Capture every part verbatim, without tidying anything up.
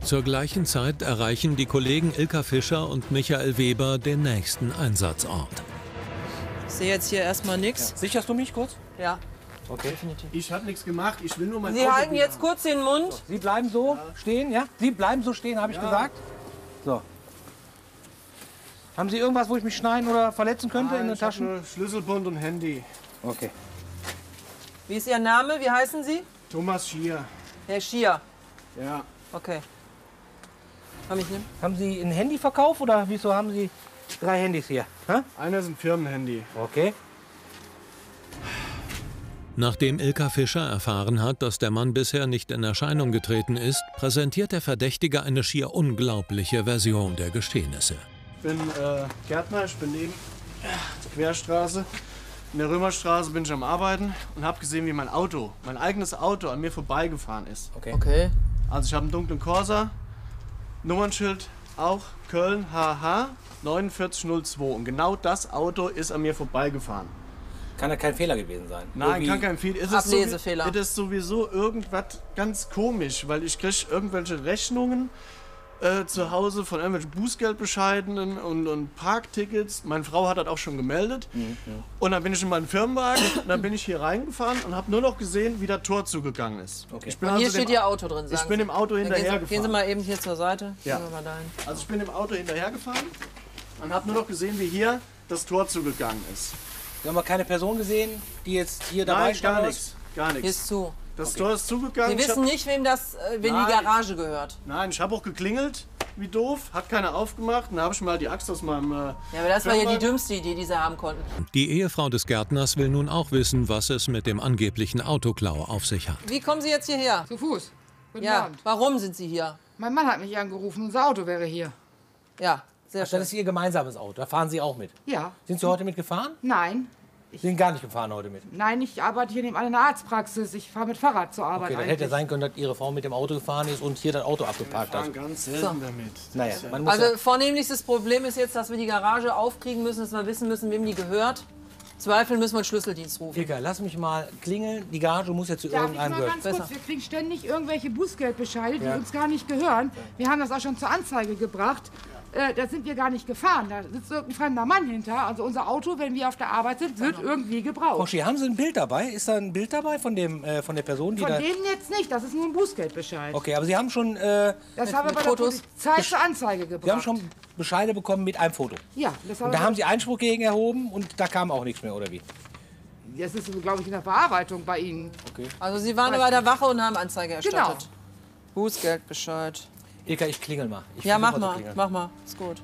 Zur gleichen Zeit erreichen die Kollegen Ilka Fischer und Michael Weber den nächsten Einsatzort. Ich sehe jetzt hier erstmal nichts. Ja. Sicherst du mich kurz? Ja. Okay. Definitiv. Ich habe nichts gemacht, ich will nur mein Sie Auto halten wieder jetzt kurz den Mund. So, Sie bleiben so ja. stehen, ja? Sie bleiben so stehen, habe ich ja. gesagt. So. Haben Sie irgendwas, wo ich mich schneiden oder verletzen könnte Nein, in den ich Taschen? habe Schlüsselbund und Handy. Okay. Wie ist Ihr Name? Wie heißen Sie? Thomas Schier. Herr Schier. Ja. Okay. Komm, ich nehmen. Haben Sie ein Handyverkauf oder wieso haben Sie drei Handys hier? Hä? Einer ist ein Firmenhandy. Okay. Nachdem Ilka Fischer erfahren hat, dass der Mann bisher nicht in Erscheinung getreten ist, präsentiert der Verdächtige eine schier unglaubliche Version der Geschehnisse. Ich bin äh, Gärtner, ich bin neben der Querstraße. In der Römerstraße bin ich am Arbeiten und habe gesehen, wie mein Auto, mein eigenes Auto, an mir vorbeigefahren ist. Okay. Okay. Also ich habe einen dunklen Corsa, Nummernschild auch Köln H H neunundvierzig null zwei und genau das Auto ist an mir vorbeigefahren. Kann ja kein Fehler gewesen sein. Nein, Irgendwie kann kein Fehler. Es ist Ablesefehler. so, es ist sowieso irgendwas ganz komisch, weil ich kriege irgendwelche Rechnungen äh, zu Hause von irgendwelchen Bußgeldbescheiden und, und Parktickets. Meine Frau hat das auch schon gemeldet. Mhm, ja. Und dann bin ich in meinen Firmenwagen und dann bin ich hier reingefahren und habe nur noch gesehen, wie das Tor zugegangen ist. Okay. Ich bin Und hier also steht dem, Ihr Auto drin, sagen Ich bin Sie. im Auto Dann hinterher gehen Sie, gefahren. gehen Sie mal eben hier zur Seite. Ja. Gehen wir mal dahin. Also ich bin im Auto hinterher gefahren und habe nur noch gesehen, wie hier das Tor zugegangen ist. Wir haben aber keine Person gesehen, die jetzt hier dabei Nein, stand. gar nichts. Gar Hier nichts. ist zu. Das Okay. Tor ist zugegangen. Sie Ich wissen hab- nicht, wem das, äh, wem Nein. die Garage gehört. Nein, ich habe auch geklingelt, wie doof, hat keiner aufgemacht. Dann habe ich mal die Axt aus meinem... Äh, Ja, aber das war ja die Firmenwagen- dümmste Idee, die Sie haben konnten. Die Ehefrau des Gärtners will nun auch wissen, was es mit dem angeblichen Autoklau auf sich hat. Wie kommen Sie jetzt hierher? Zu Fuß. Guten Ja, Abend. warum sind Sie hier? Mein Mann hat mich angerufen, unser Auto wäre hier. Ja, sehr Ach, schön. das ist Ihr gemeinsames Auto. Da fahren Sie auch mit. Ja. Sind Sie heute mitgefahren? Nein. Sie sind gar nicht gefahren heute mit. Nein, ich arbeite hier nebenan in der Arztpraxis. Ich fahre mit Fahrrad zur Arbeit Okay, dann eigentlich. hätte ja sein können, dass Ihre Frau mit dem Auto gefahren ist und hier das Auto abgeparkt Wir hat. fahren ganz selten damit. Naja, man muss Also ja, vornehmlichstes Problem ist jetzt, dass wir die Garage aufkriegen müssen, dass wir wissen müssen, wem die gehört. Zweifel müssen wir einen Schlüsseldienst rufen. Ilka, lass mich mal klingeln. Die Garage muss ja zu Darf ich irgendeinem mal gehören. ganz Besser. kurz, wir kriegen ständig irgendwelche Bußgeldbescheide, die Ja. uns gar nicht gehören. Wir haben das auch schon zur Anzeige gebracht. Äh, da sind wir gar nicht gefahren. Da sitzt irgendein fremder Mann hinter. Also unser Auto, wenn wir auf der Arbeit sind, wird irgendwie Frau gebraucht. Schier, haben Sie ein Bild dabei? Ist da ein Bild dabei von, dem, äh, von der Person, die Von da... denen jetzt nicht, das ist nur ein Bußgeldbescheid. Okay, aber Sie haben schon, äh, Das haben wir mit bei der Fotos? Polizei zur Anzeige gebracht. Sie haben schon Bescheide bekommen mit einem Foto. Ja, das haben Und wir da haben Sie Einspruch gegen erhoben und da kam auch nichts mehr, oder wie? Das ist, glaube ich, in der Bearbeitung bei Ihnen. Okay. Also Sie waren bei der Wache und haben Anzeige erstattet. Genau. Bußgeldbescheid. Ilka, ich klingel mal. Ich Ja, versuch mach zu mal, klingeln. mach mal. Ist gut.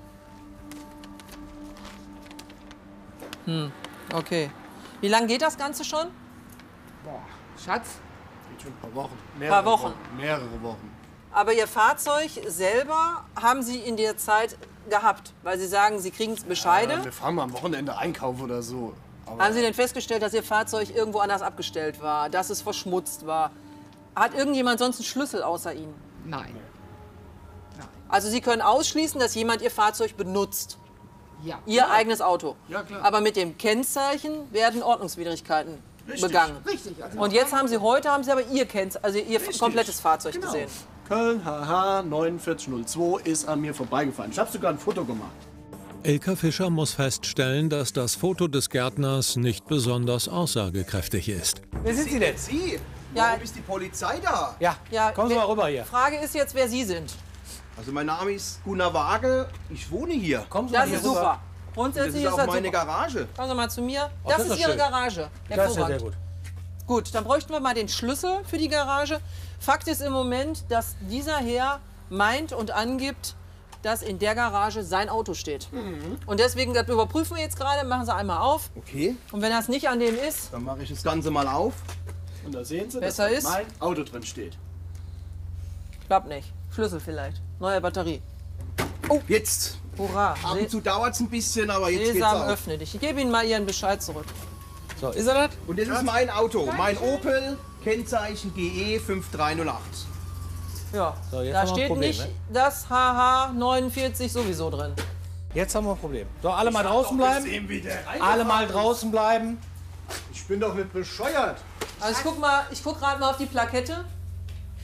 Hm, okay. Wie lange geht das Ganze schon? Boah, Schatz, Geht schon ein paar Wochen. Paar Wochen. Mehrere Wochen. Aber Ihr Fahrzeug selber haben Sie in der Zeit gehabt, weil Sie sagen, Sie kriegen Bescheide. Äh, wir fahren mal am Wochenende einkaufen oder so. Aber Haben Sie denn festgestellt, dass Ihr Fahrzeug irgendwo anders abgestellt war, dass es verschmutzt war? Hat irgendjemand sonst einen Schlüssel außer Ihnen? nein. Also Sie können ausschließen, dass jemand Ihr Fahrzeug benutzt. Ja. Ihr eigenes Auto. Ja, klar. Aber mit dem Kennzeichen werden Ordnungswidrigkeiten Richtig. begangen. Richtig. Also Und jetzt haben Sie heute haben Sie aber Ihr Kennzeichen, also Ihr Richtig. komplettes Fahrzeug Genau. gesehen. Köln H H neunundvierzig null zwei ist an mir vorbeigefahren. Ich habe sogar ein Foto gemacht. Ilka Fischer muss feststellen, dass das Foto des Gärtners nicht besonders aussagekräftig ist. Wer sind Sie denn? Sie? Ja. Warum ist die Polizei da? Ja, Ja, kommen Sie wer- mal rüber hier. Frage ist jetzt, wer Sie sind. Also mein Name ist Gunnar Wagel, ich wohne hier. Kommen Sie Das mal hier ist super. rüber. Das Grundsätzlich ist ist auch das meine super. Garage. Kommen Sie mal zu mir. Oh, Das, das ist ist Ihre schön. Garage. Das ist ja sehr Hervorragend. gut. Gut, dann bräuchten wir mal den Schlüssel für die Garage. Fakt ist im Moment, dass dieser Herr meint und angibt, dass in der Garage sein Auto steht. Und deswegen, das überprüfen wir jetzt gerade, machen Sie einmal auf. Okay, Und wenn das nicht an dem ist, dann mache ich das Ganze mal auf. Und da sehen Sie, Besser dass ist- mein Auto drin steht. klappt nicht. Schlüssel vielleicht. Neue Batterie. Jetzt. Hurra. Ab und zu dauert es ein bisschen, aber jetzt geht's Sesam, auf. öffne dich. Ich gebe Ihnen mal Ihren Bescheid zurück. So, ist er das? Und das ist mein Auto, mein Opel, Kennzeichen G E fünf drei null acht. Ja, So, jetzt da haben wir ein steht Problem, nicht ne? das H H neunundvierzig sowieso drin. Jetzt haben wir ein Problem. So, alle mal draußen bleiben. Sehen, wie der rein- Alle mal draußen bleiben. Ich bin doch nicht bescheuert. Also ich guck mal, ich guck gerade mal auf die Plakette.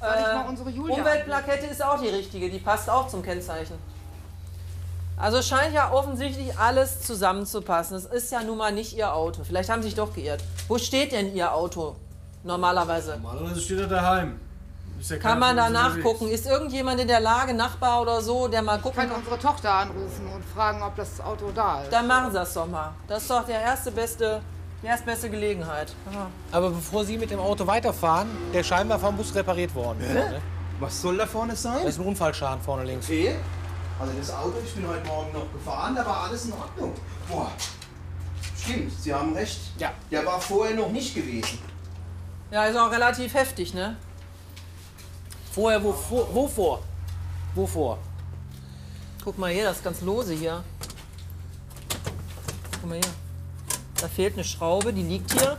Sag ich mal, unsere Julia. Umweltplakette ist auch die richtige, die passt auch zum Kennzeichen. Also es scheint ja offensichtlich alles zusammenzupassen. Es ist ja nun mal nicht Ihr Auto. Vielleicht haben Sie sich doch geirrt. Wo steht denn Ihr Auto normalerweise? Normalerweise steht er daheim. Ist ja Kann keiner man da von uns nachgucken? unterwegs. Ist irgendjemand in der Lage, Nachbar oder so, der mal Ich gucken kann kann? unsere Tochter anrufen und fragen, ob das Auto da ist. Dann machen Sie das doch mal. Das ist doch der erste beste, die erstbeste Gelegenheit. Ja. Aber bevor Sie mit dem Auto weiterfahren, der scheinbar vom Bus repariert worden. ist, ne? Was soll da vorne sein? Da ist ein Unfallschaden vorne links. Okay. Also das Auto, ich bin heute Morgen noch gefahren, da war alles in Ordnung. Boah. Stimmt, Sie haben recht. Ja. Der war vorher noch nicht gewesen. Ja, ist auch relativ heftig, ne? Vorher, wo, wo, wovor? Wovor? Guck mal hier, das ist ganz lose hier. Guck mal hier. Da fehlt eine Schraube, die liegt hier.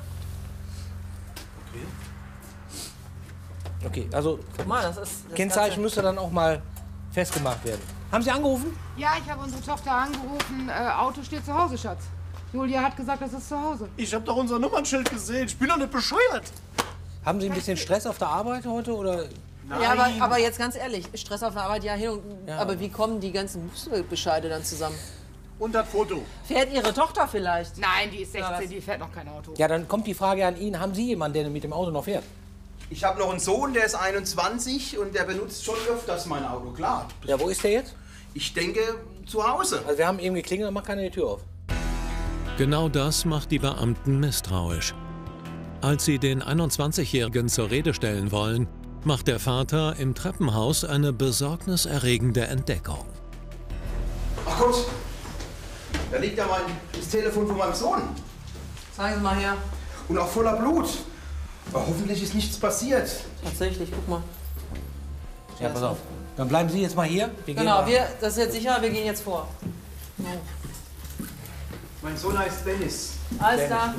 Okay, also Guck mal, das ist... Das Kennzeichen Ganze- müsste dann auch mal festgemacht werden. Haben Sie angerufen? Ja, ich habe unsere Tochter angerufen. Äh, Auto steht zu Hause, Schatz. Julia hat gesagt, das ist zu Hause. Ich habe doch unser Nummernschild gesehen. Ich bin doch nicht bescheuert. Haben Sie ein bisschen Stress auf der Arbeit heute oder? Ja, aber, aber jetzt ganz ehrlich, Stress auf der Arbeit, ja, hin und, Ja. aber wie kommen die ganzen Busbescheide dann zusammen? Und das Foto. Fährt Ihre Tochter vielleicht? Nein, die ist Ja, sechzehn, was? die fährt noch kein Auto. Ja, dann kommt die Frage an ihn, haben Sie jemanden, der mit dem Auto noch fährt? Ich habe noch einen Sohn, der ist einundzwanzig und der benutzt schon öfters mein Auto, klar. Ja, wo ist der jetzt? Ich denke, zu Hause. Also wir haben eben geklingelt und macht keiner die Tür auf. Genau das macht die Beamten misstrauisch. Als sie den einundzwanzigjährigen zur Rede stellen wollen, macht der Vater im Treppenhaus eine besorgniserregende Entdeckung. Ach Gott, da liegt ja mein, das Telefon von meinem Sohn. Zeigen Sie mal her. Und auch voller Blut. Aber hoffentlich ist nichts passiert. Tatsächlich, guck mal. Ja, pass auf. Dann bleiben Sie jetzt mal hier. Wir gehen Genau, mal. wir, das ist jetzt sicher, wir gehen jetzt vor. Mein Sohn heißt Dennis. Alles klar.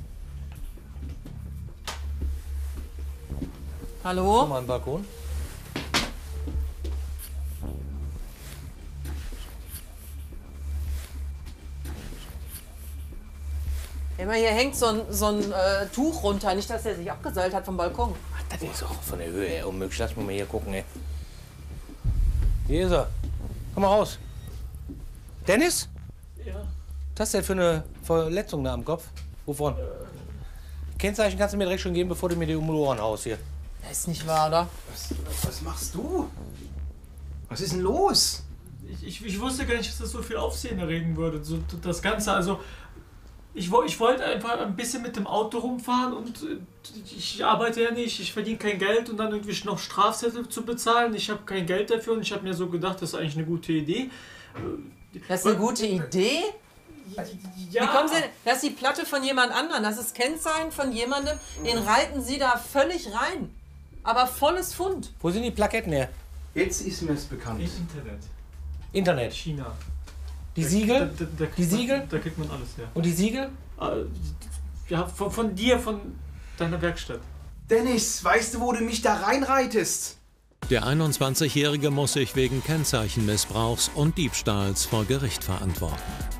Hallo? mal einen Balkon. Immer hier hängt so ein, so ein äh, Tuch runter, nicht, dass er sich abgeseilt hat vom Balkon. Ach, das ist auch von der Höhe her unmöglich. Lass mich mal hier gucken, ey. Hier ist er. Komm mal raus. Dennis? Ja. Was ist das denn für eine Verletzung da am Kopf? Wovon? Kennzeichen kannst du mir direkt schon geben, bevor du mir die um die Ohren haust hier. Das ist nicht wahr, oder? Was, was machst du? Was ist denn los? Ich, ich, ich wusste gar nicht, dass das so viel Aufsehen erregen würde. So, das Ganze, also ich, wo- ich wollte einfach ein bisschen mit dem Auto rumfahren und äh, ich arbeite ja nicht, ich verdiene kein Geld und dann irgendwie noch Strafzettel zu bezahlen. Ich habe kein Geld dafür und ich habe mir so gedacht, das ist eigentlich eine gute Idee. Das ist eine gute Idee. Ja, Wie kommen Sie denn? Das ist die Platte von jemand anderem. Das ist Kennzeichen von jemandem. Den reiten Sie da völlig rein. Aber volles Pfund. Wo sind die Plaketten her? Jetzt ist mir es bekannt. im Internet, Internet. China. Die Siegel? Da, da, da kriegt Die Siegel? Man, da kriegt man alles her. Und die Siegel? Äh, Ja, von, von dir, von deiner Werkstatt. Dennis, weißt du, wo du mich da reinreitest? Der einundzwanzigjährige muss sich wegen Kennzeichenmissbrauchs und Diebstahls vor Gericht verantworten.